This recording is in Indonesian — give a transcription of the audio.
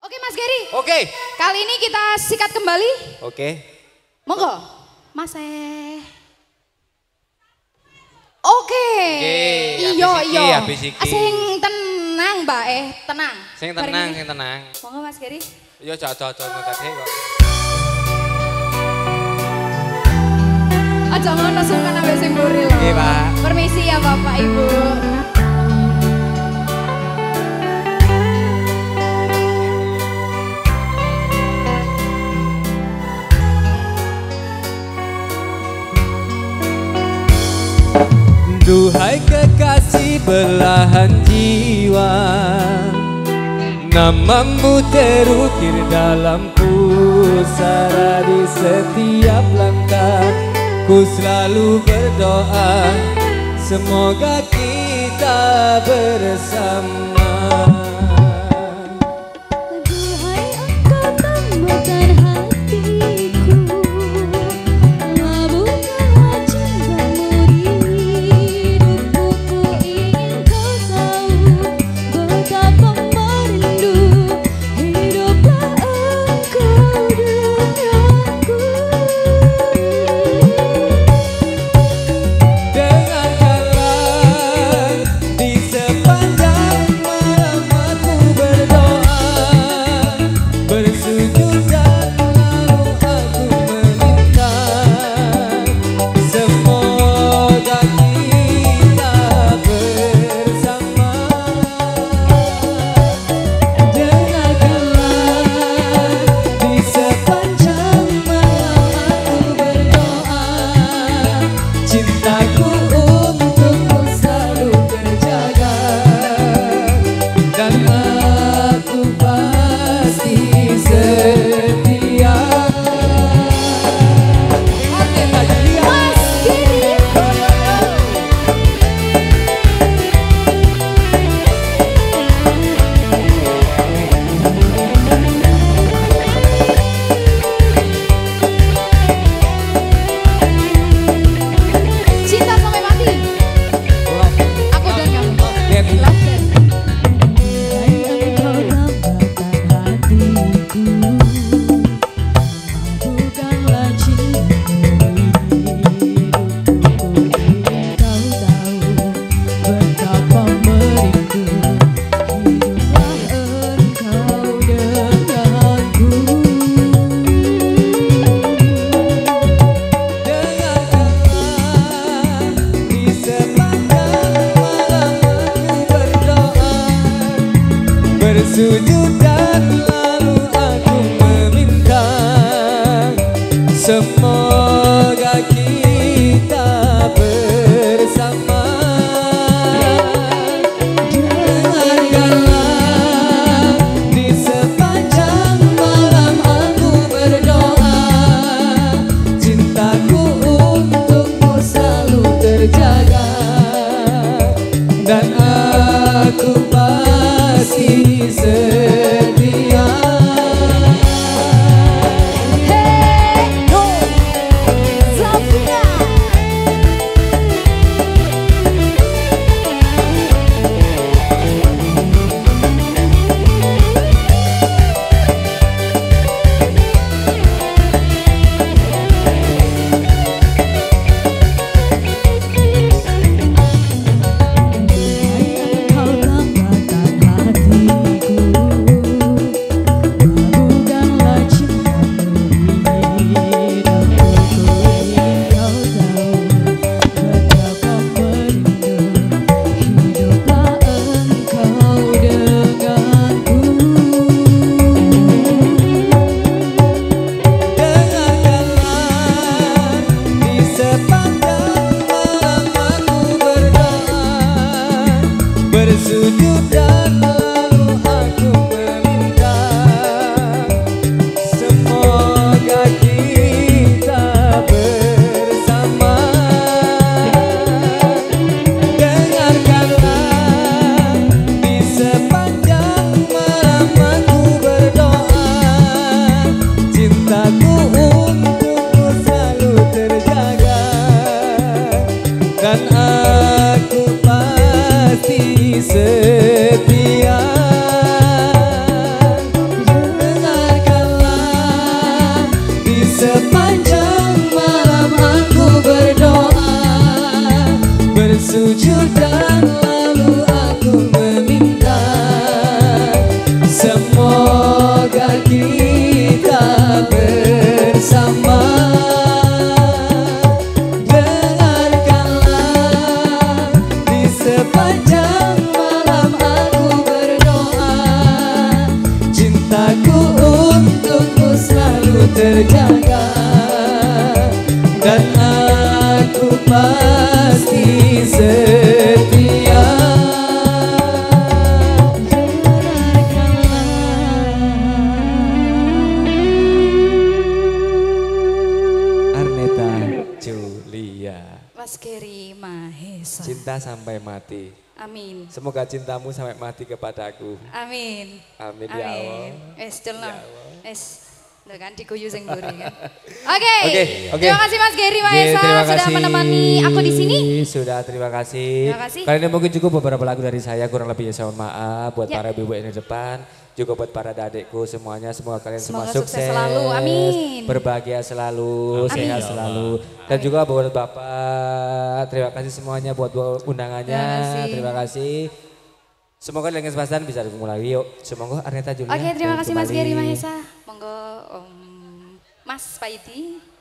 Oke Mas Gary. Oke. Kali ini kita sikat kembali. Oke. Monggo. Mas Oke. Iyo. Sing tenang Mbak tenang. Sing tenang, sing tenang. Monggo Mas Gary. Iya cocok tadi kok. Aja ngono sungkan ambek sing mburi lho. Nggih, Pak. Permisi ya Bapak Ibu. Duhai kekasih belahan jiwa, namamu terukir dalam pusara di setiap langkah. Ku selalu berdoa, semoga kita bersama. Bersujud dan lalu aku meminta, semoga kita bersama. Dengarkanlah di sepanjang malam aku berdoa, cintaku untukmu selalu terjaga, dan aku pasti setia. Hey, terjaga dan aku pasti setia. Arneta Julia, Mas Geri Mahesa. cinta sampai mati. Amin. Semoga cintamu sampai mati kepadaku. Amin. Amin ya Allah. Celno. Ya Allah. Udah kan diguyu sing mburi kan. Oke. Oke. Terima kasih Mas Geri Mahesa sudah menemani aku di sini. Sudah, terima kasih. Terima kasih. Kali ini mungkin cukup beberapa lagu dari saya, kurang lebihnya saya mohon maaf buat para ibu ini depan, juga buat para adikku semuanya, semoga kalian semua Semoga sukses, sukses selalu, amin. berbahagia selalu, sehat selalu. Dan juga buat Bapak, terima kasih semuanya buat undangannya, terima kasih. Semoga dengan kesempatan bisa ketemu lagi yuk. Semoga Arneta Julia. Oke, terima kasih Mas Geri Mahesa. Monggo Mas Paidi.